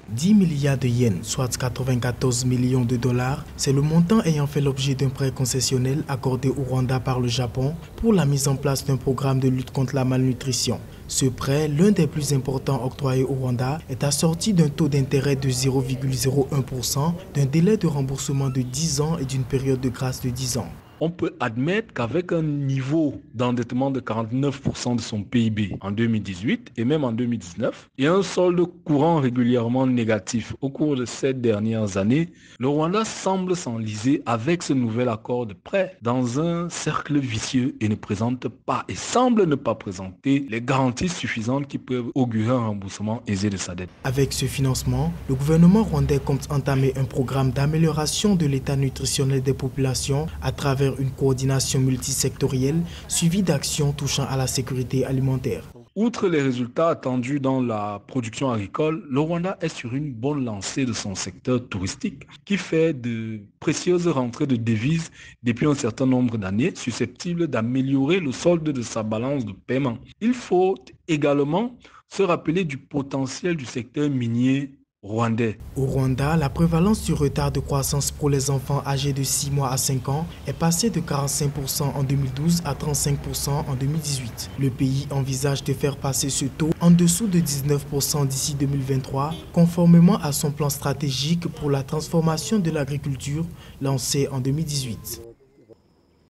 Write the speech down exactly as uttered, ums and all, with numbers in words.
dix milliards de yens, soit quatre-vingt-quatorze millions de dollars, c'est le montant ayant fait l'objet d'un prêt concessionnel accordé au Rwanda par le Japon pour la mise en place d'un programme de lutte contre la malnutrition. Ce prêt, l'un des plus importants octroyés au Rwanda, est assorti d'un taux d'intérêt de zéro virgule zéro un pour cent, d'un délai de remboursement de dix ans et d'une période de grâce de dix ans. On peut admettre qu'avec un niveau d'endettement de quarante-neuf pour cent de son P I B en deux mille dix-huit et même en deux mille dix-neuf, et un solde courant régulièrement négatif au cours de ces dernières années, le Rwanda semble s'enliser avec ce nouvel accord de prêt dans un cercle vicieux et ne présente pas et semble ne pas présenter les garanties suffisantes qui peuvent augurer un remboursement aisé de sa dette. Avec ce financement, le gouvernement rwandais compte entamer un programme d'amélioration de l'état nutritionnel des populations à travers une coordination multisectorielle suivie d'actions touchant à la sécurité alimentaire. Outre les résultats attendus dans la production agricole, le Rwanda est sur une bonne lancée de son secteur touristique qui fait de précieuses rentrées de devises depuis un certain nombre d'années, susceptibles d'améliorer le solde de sa balance de paiement. Il faut également se rappeler du potentiel du secteur minier rwandais. Au Rwanda, la prévalence du retard de croissance pour les enfants âgés de six mois à cinq ans est passée de quarante-cinq pour cent en deux mille douze à trente-cinq pour cent en deux mille dix-huit. Le pays envisage de faire passer ce taux en dessous de dix-neuf pour cent d'ici deux mille vingt-trois, conformément à son plan stratégique pour la transformation de l'agriculture lancé en deux mille dix-huit.